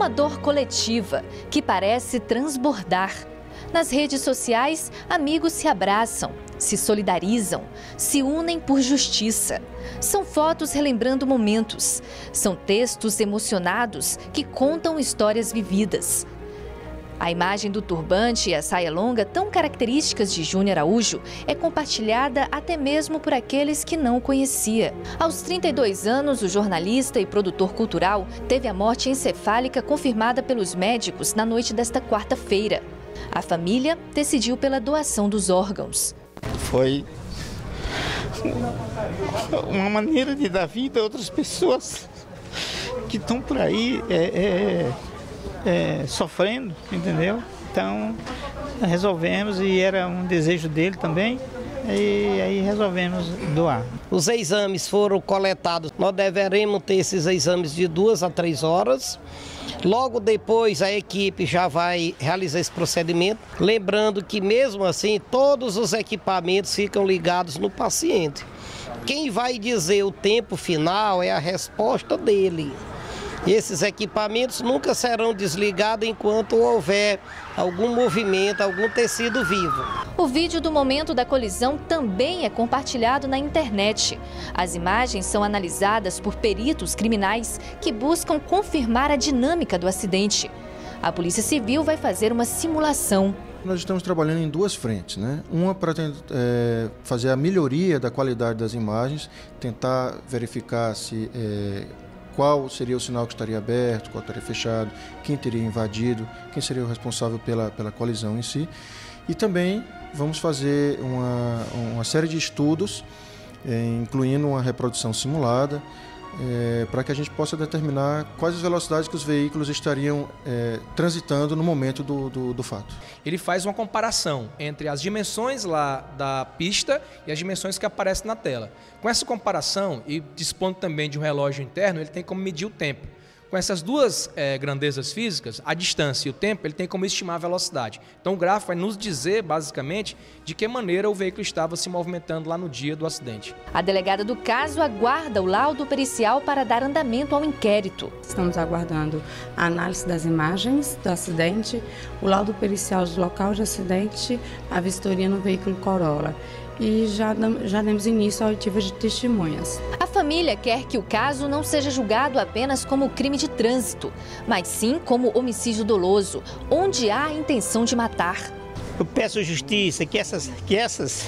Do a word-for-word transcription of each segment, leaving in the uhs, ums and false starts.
uma dor coletiva que parece transbordar. Nas redes sociais, amigos se abraçam, se solidarizam, se unem por justiça. São fotos relembrando momentos. São textos emocionados que contam histórias vividas. A imagem do turbante e a saia longa, tão características de Júnior Araújo, é compartilhada até mesmo por aqueles que não o conhecia. Aos trinta e dois anos, o jornalista e produtor cultural teve a morte encefálica confirmada pelos médicos na noite desta quarta-feira. A família decidiu pela doação dos órgãos. Foi uma maneira de dar vida a outras pessoas que estão por aí é, é, é, sofrendo, entendeu? Então resolvemos, e era um desejo dele também, e aí resolvemos doar. Os exames foram coletados, nós deveremos ter esses exames de duas a três horas. Logo depois a equipe já vai realizar esse procedimento, lembrando que mesmo assim todos os equipamentos ficam ligados no paciente. Quem vai dizer o tempo final é a resposta dele. Esses equipamentos nunca serão desligados enquanto houver algum movimento, algum tecido vivo. O vídeo do momento da colisão também é compartilhado na internet. As imagens são analisadas por peritos criminais que buscam confirmar a dinâmica do acidente. A Polícia Civil vai fazer uma simulação. Nós estamos trabalhando em duas frentes, né? Uma para é, fazer a melhoria da qualidade das imagens, tentar verificar se é, qual seria o sinal que estaria aberto, qual estaria fechado, quem teria invadido, quem seria o responsável pela, pela colisão em si. E também vamos fazer uma, uma série de estudos, é, incluindo uma reprodução simulada, é, para que a gente possa determinar quais as velocidades que os veículos estariam é, transitando no momento do, do, do fato. Ele faz uma comparação entre as dimensões lá da pista e as dimensões que aparecem na tela. Com essa comparação, e dispondo também de um relógio interno, ele tem como medir o tempo. Com essas duas é, grandezas físicas, a distância e o tempo, ele tem como estimar a velocidade. Então o gráfico vai nos dizer, basicamente, de que maneira o veículo estava se movimentando lá no dia do acidente. A delegada do caso aguarda o laudo pericial para dar andamento ao inquérito. Estamos aguardando a análise das imagens do acidente, o laudo pericial do local de acidente, a vistoria no veículo Corolla. E já, já demos início à oitiva de testemunhas. A família quer que o caso não seja julgado apenas como crime de trânsito, mas sim como homicídio doloso, onde há a intenção de matar. Eu peço justiça, que essas, que essas,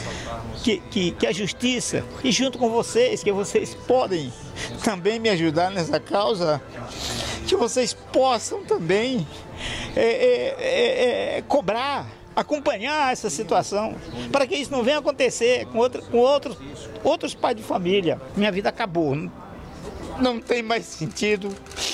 que, que, que a justiça, e junto com vocês, que vocês podem também me ajudar nessa causa, que vocês possam também é, é, é, é, cobrar, acompanhar essa situação, para que isso não venha acontecer com, outro, com outros, outros pais de família. Minha vida acabou, não, não tem mais sentido.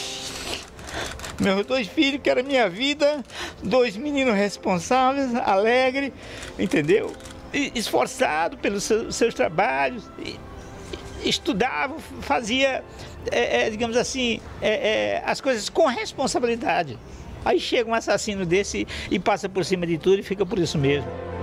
Meus dois filhos, que era minha vida, dois meninos responsáveis, alegres, entendeu? E, esforçado pelos seus, seus trabalhos, e, estudavam, fazia, é, é, digamos assim, é, é, as coisas com responsabilidade. Aí chega um assassino desse e passa por cima de tudo e fica por isso mesmo.